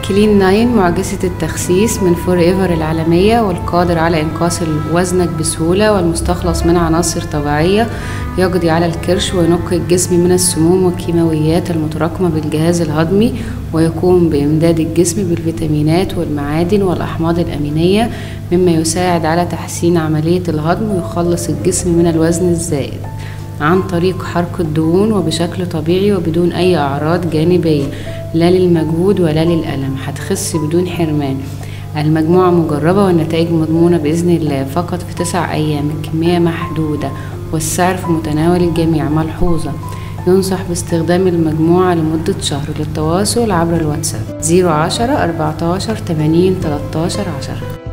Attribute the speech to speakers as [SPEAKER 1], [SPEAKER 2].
[SPEAKER 1] كلين 9 معجزة التخسيس من فور ايفر العالمية، والقادر على إنقاص وزنك بسهولة، والمستخلص من عناصر طبيعية، يقضي على الكرش وينقي الجسم من السموم والكيماويات المتراكمة بالجهاز الهضمي، ويقوم بإمداد الجسم بالفيتامينات والمعادن والأحماض الأمينية، مما يساعد على تحسين عملية الهضم ويخلص الجسم من الوزن الزائد عن طريق حرق الدهون وبشكل طبيعي وبدون أي أعراض جانبية، لا للمجهود ولا للألم. هتخس بدون حرمان. المجموعة مجربة والنتائج مضمونة بإذن الله. فقط في 9 أيام، الكمية محدودة والسعر في متناول الجميع. ملحوظة: ينصح باستخدام المجموعة لمدة شهر. للتواصل عبر الواتساب 010 14 80 13 10.